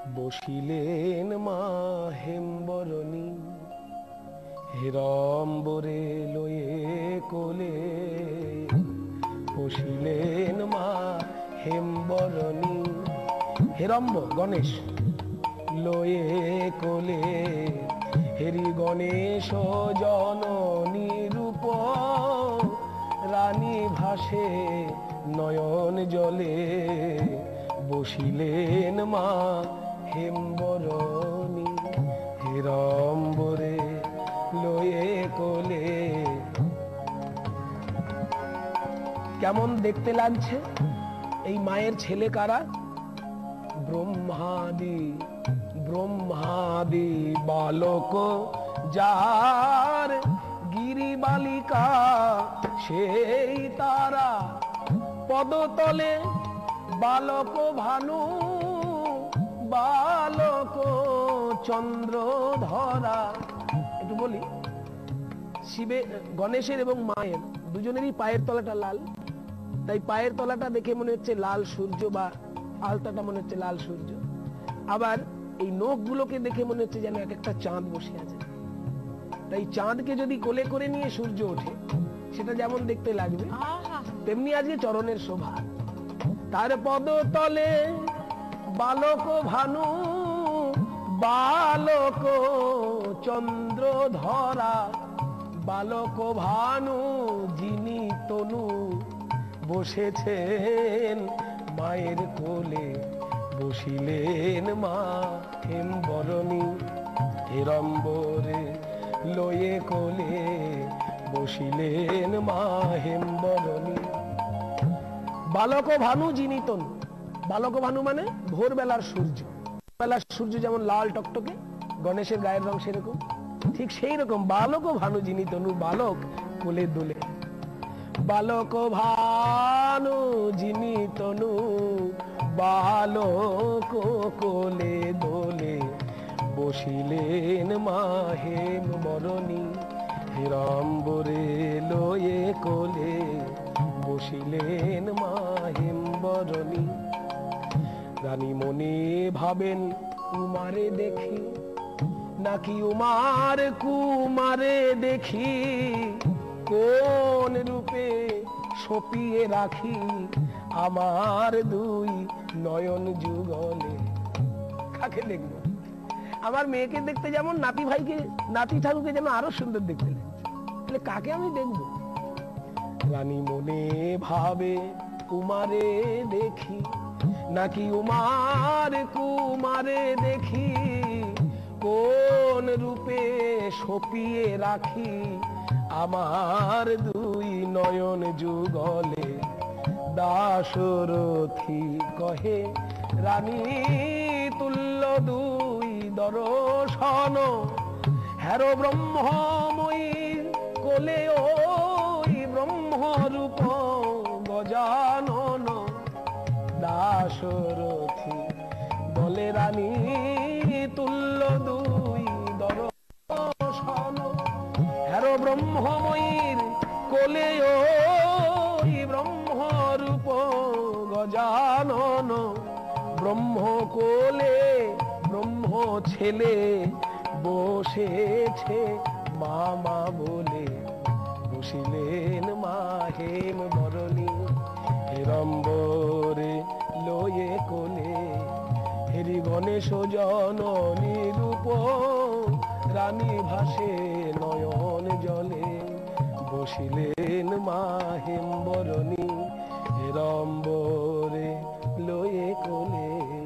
বসিলেন মা হেমবরণী, হেরম্বরে লয়ে কোলে। বসিলেন মা হেমবরণী, হেরম্ব গণেশ লয়ে কোলে। হেরি গণেশ জননী রূপ, রানী ভাসে নয়ন জলে। বসিলেন মা হেমবরণী, হেরম্বরে লয়ে কোলে। কেমন দেখতে লাগছে? এই মায়ের ছেলে কারা? ব্রহ্মাদি ব্রহ্মাদি বালক যার, গিরি বালিকা সেই তারা। পদতলে বালক ভানু, বালক চন্দ্র ধরা। একটু বলি, শিবে গণেশের এবং মায়ের দুজনেরই পায়ের তলাটা লাল, তাই পায়ের তলাটা দেখে মনে হচ্ছে লাল সূর্য, বা আলতাটা মনে হচ্ছে লাল সূর্য। আবার এই নখগুলোকে দেখে মনে হচ্ছে যেন এক একটা চাঁদ বসে আছে। তাই চাঁদকে যদি কোলে করে নিয়ে সূর্য ওঠে, সেটা যেমন দেখতে লাগবে, তেমনি আজকে চরণের শোভা। তার পদতলে বালক ভানু, বালক চন্দ্র ধরা। বালক ভানু যিনি তনু, বসেছেন মায়ের কোলে। বসিলেন মা হেমবরণী, হেরম্বরে লয়ে কোলে। বসিলেন মা হেমবরণী। বালক ভানু যিনি তনু, বালক ভানু মানে ভোরবেলার সূর্য। বেলার সূর্য যেমন লাল টকটকে, গণেশের গায়ের রং সেরকম, ঠিক সেই রকম বালক ভানু যিনি তনু, বালক কোলে দোলে। বালক ভানু যিনি তনু, বালক কোলে দোলে। বসিলেন মা হেমবরণী, হেরম্বরে লয়ে কোলে। বসিলেন মা হেমবরণী। রানী মনে ভাবেন উমারে দেখি, নাকি উমার কুমারে দেখি। কোন রূপে সপিয়ে রাখি আমার দুই নয়ন যুগলে। কাকে দেখবো? আমার মেয়েকে দেখতে যেমন নাতি ভাইকে, নাতি ঠাকুরকে যেন আরো সুন্দর দেখতে লাগছে, তাহলে কাকে আমি দেখবো? রানী মনে ভাবে উমারে দেখি, নাকি উমার কুমারে দেখি। কোন রূপে সপিয়ে রাখি আমার দুই নয়ন যুগলে। দাশরথী কহে রানী তুল্য দুই দর্শন, হেরো ব্রহ্মময়ীর কোলে ওই ব্রহ্মরূপ গজানন। দাশরথী বলে রানী তুল্য দুই দর্শন, হেরো ব্রহ্মময়ীর কোলে ওই ব্রহ্মরূপ গজানন। ব্রহ্ম কোলে ব্রহ্ম ছেলে বসেছে মামা বলে। বসিলেন মা হেমবরণী, হেরম্বরে লয়ে কোলে। হেরি গণেশ জননী রূপ, রানী ভাসে নয়ন জলে। বসিলেন মা হেমবরণী, হেরম্বরে লয়ে কোলে।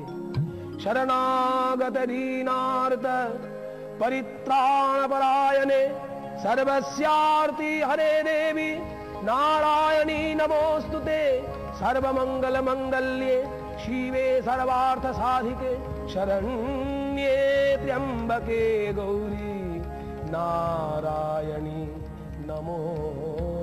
শরণাগত দীনার্ত परित्राण परायणे, सर्वस्यार्ति हरे देवी नारायणी नमोस्तुते। सर्वमंगल मंगल्ये शिवे सर्वार्थ साधिके, शरण्ये त्र्यंबके गौरी नारायणी नमोस्तुते।